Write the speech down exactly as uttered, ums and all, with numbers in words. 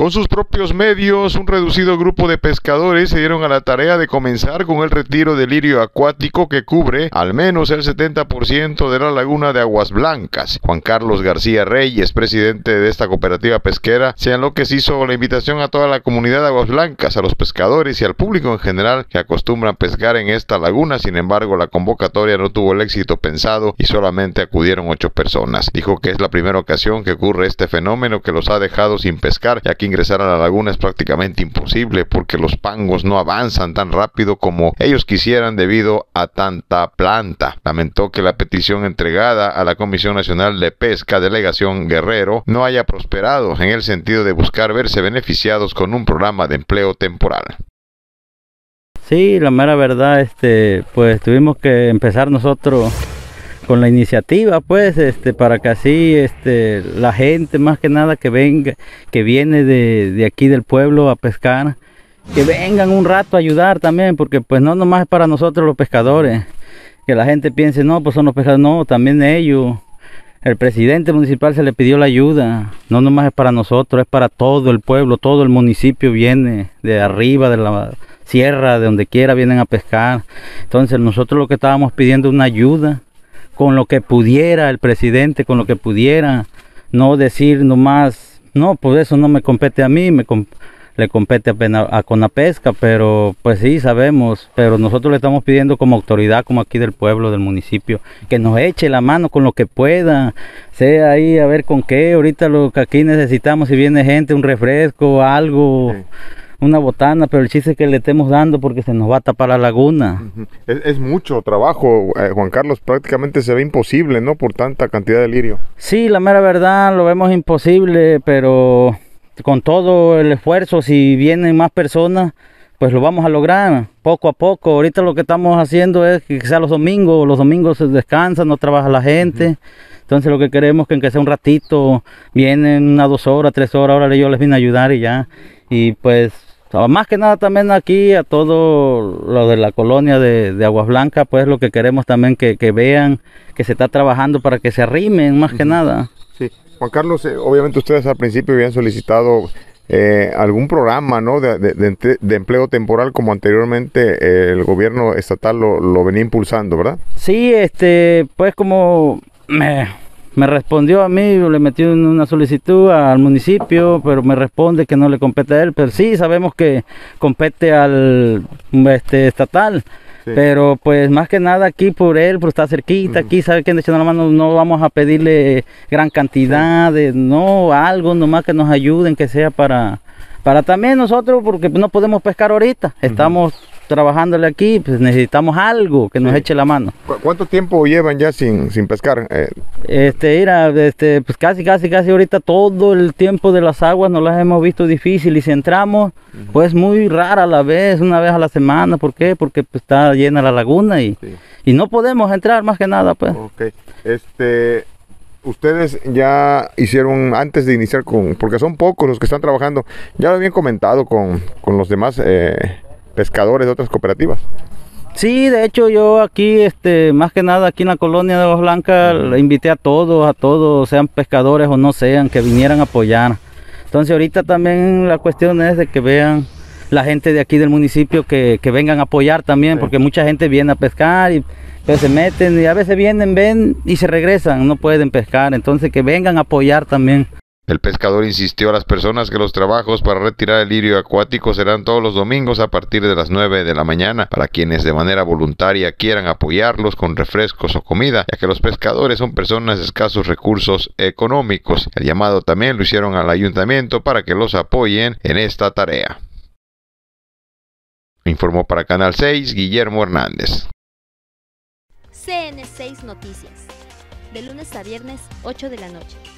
Con sus propios medios, un reducido grupo de pescadores se dieron a la tarea de comenzar con el retiro del lirio acuático que cubre al menos el setenta por ciento de la laguna de Aguas Blancas. Juan Carlos García Reyes, presidente de esta cooperativa pesquera, señaló que se hizo la invitación a toda la comunidad de Aguas Blancas, a los pescadores y al público en general que acostumbran pescar en esta laguna. Sin embargo, la convocatoria no tuvo el éxito pensado y solamente acudieron ocho personas. Dijo que es la primera ocasión que ocurre este fenómeno que los ha dejado sin pescar, ya que ingresar a la laguna es prácticamente imposible porque los pangos no avanzan tan rápido como ellos quisieran debido a tanta planta. Lamentó que la petición entregada a la Comisión Nacional de Pesca, Delegación Guerrero, no haya prosperado en el sentido de buscar verse beneficiados con un programa de empleo temporal. Sí, la mera verdad, este, pues tuvimos que empezar nosotros con la iniciativa, pues, este, para que así, este, la gente, más que nada, que venga, que viene de, de aquí del pueblo a pescar, que vengan un rato a ayudar también, porque pues no nomás es para nosotros los pescadores, que la gente piense, no, pues son los pescadores, no, también ellos. El presidente municipal se le pidió la ayuda, no nomás es para nosotros, es para todo el pueblo, todo el municipio viene de arriba, de la sierra, de donde quiera vienen a pescar. Entonces nosotros lo que estábamos pidiendo es una ayuda, con lo que pudiera el presidente, con lo que pudiera, no decir nomás, no, pues eso no me compete a mí, me comp le compete a, a Conapesca, pero pues sí, sabemos, pero nosotros le estamos pidiendo como autoridad, como aquí del pueblo, del municipio, que nos eche la mano con lo que pueda, sea ahí a ver con qué, ahorita lo que aquí necesitamos, si viene gente, un refresco, algo... Sí. Una botana, pero el chiste es que le estemos dando porque se nos va a tapar la laguna. Uh-huh. es, es mucho trabajo, eh, Juan Carlos, prácticamente se ve imposible, ¿no? Por tanta cantidad de lirio. Sí, la mera verdad, lo vemos imposible, pero con todo el esfuerzo, si vienen más personas, pues lo vamos a lograr, poco a poco. Ahorita lo que estamos haciendo es que sea los domingos, los domingos se descansan, no trabaja la gente. Uh-huh. Entonces lo que queremos es que aunque sea un ratito, vienen unas dos horas, tres horas, ahora yo les vine a ayudar y ya. Y pues... más que nada también aquí a todo lo de la colonia de, de Aguas Blancas, pues lo que queremos también que, que vean que se está trabajando para que se arrimen, más uh-huh. que nada. Sí, Juan Carlos, eh, obviamente ustedes al principio habían solicitado eh, algún programa, ¿no? de, de, de, de empleo temporal como anteriormente eh, el gobierno estatal lo, lo venía impulsando, ¿verdad? Sí, este, pues como... me Me respondió a mí, le metí una solicitud al municipio, pero me responde que no le compete a él. Pero sí, sabemos que compete al este, estatal. Sí. Pero pues más que nada aquí por él, por estar cerquita, uh-huh. aquí sabe que echando la mano no vamos a pedirle gran cantidad, de no, algo nomás que nos ayuden, que sea para, para también nosotros, porque no podemos pescar ahorita. Uh-huh. Estamos trabajándole aquí, pues necesitamos algo que nos sí. eche la mano. ¿Cu ¿Cuánto tiempo llevan ya sin, sin pescar? Eh. Este, mira, este, pues casi, casi, casi ahorita todo el tiempo de las aguas nos las hemos visto difícil y si entramos, uh-huh. pues muy rara a la vez, una vez a la semana. ¿Por qué? Porque pues, está llena la laguna y, sí. y no podemos entrar más que nada, pues. Ok, este... Ustedes ya hicieron, antes de iniciar con, porque son pocos los que están trabajando, ya lo habían comentado con, con los demás eh, pescadores de otras cooperativas. Sí, de hecho yo aquí, este, más que nada aquí en la colonia de Aguas Blancas, le invité a todos, a todos, sean pescadores o no sean, que vinieran a apoyar. Entonces ahorita también la cuestión es de que vean la gente de aquí del municipio que, que vengan a apoyar también, sí. porque mucha gente viene a pescar y pues se meten y a veces vienen, ven y se regresan, no pueden pescar, entonces que vengan a apoyar también. El pescador insistió a las personas que los trabajos para retirar el lirio acuático serán todos los domingos a partir de las nueve de la mañana, para quienes de manera voluntaria quieran apoyarlos con refrescos o comida, ya que los pescadores son personas de escasos recursos económicos. El llamado también lo hicieron al ayuntamiento para que los apoyen en esta tarea. Informó para Canal seis, Guillermo Hernández. C N seis Noticias, de lunes a viernes, ocho de la noche.